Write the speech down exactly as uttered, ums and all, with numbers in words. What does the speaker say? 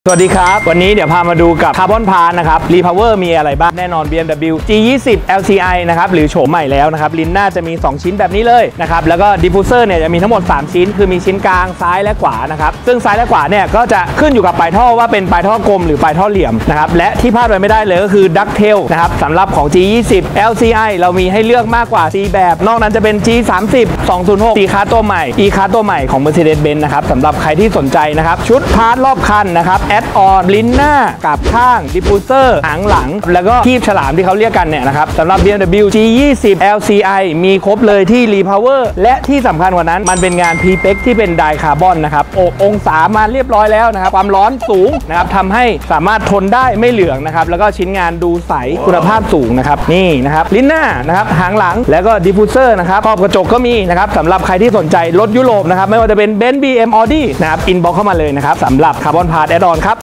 สวัสดีครับวันนี้เดี๋ยวพามาดูกับคาร์บอนพาร์ทนะครับรีพาวเวอร์มีอะไรบ้างแน่นอน บี เอ็ม ดับเบิลยู จี ยี่สิบ แอล ซี ไอ นะครับหรือโฉมใหม่แล้วนะครับลิ้นหน้าจะมีสองชิ้นแบบนี้เลยนะครับแล้วก็ดิฟฟูเซอร์เนี่ยจะมีทั้งหมดสามชิ้นคือมีชิ้นกลางซ้ายและขวานะครับซึ่งซ้ายและขวาเนี่ยก็จะขึ้นอยู่กับปลายท่อว่าเป็นปลายท่อกลมหรือปลายท่อเหลี่ยมนะครับและที่พลาดไปไม่ได้เลยก็คือดักเทลนะครับสำหรับของ จี ยี่สิบ แอล ซี ไอ เรามีให้เลือกมากกว่าสี่แบบนอกนั้นจะเป็น จี สามสิบ สองศูนย์หก C คาร์ตัวใหม่ E คาร์ตัวใหม่ของ Mercedes-Benz นะครับสำหรับใครที่สนใจนะครับชุดพาร์ทรอบคันนะครับแอดออนลิ้นหน้ากับข้างดิฟฟูเซอร์หางหลังแล้วก็คีบฉลามที่เขาเรียกกันเนี่ยนะครับสำหรับ บี เอ็ม ดับเบิลยู จี ยี่สิบ แอล ซี ไอ มีครบเลยที่รีพาวเวอร์และที่สำคัญกว่านั้นมันเป็นงานพรีเ e คที่เป็นไดคาร์บอนนะครับโอบองศามาเรียบร้อยแล้วนะครับความร้อนสูงนะครับทำให้สามารถทนได้ไม่เหลืองนะครับแล้วก็ชิ้นงานดูใสคุณภาพสูงนะครับนี่นะครับลิ้นหน้านะครับหางหลังแล้วก็ดิฟฟูเซอร์นะครับครอบกระจกก็มีนะครับสำหรับใครที่สนใจรถยุโรปนะครับไม่ว่าจะเป็นเบนซ์ บี เอ็ม Audi นะครับอินบ็อกเข้ามาเลยนะครับสำหรับคาร์บอนพาร์ทแอดออน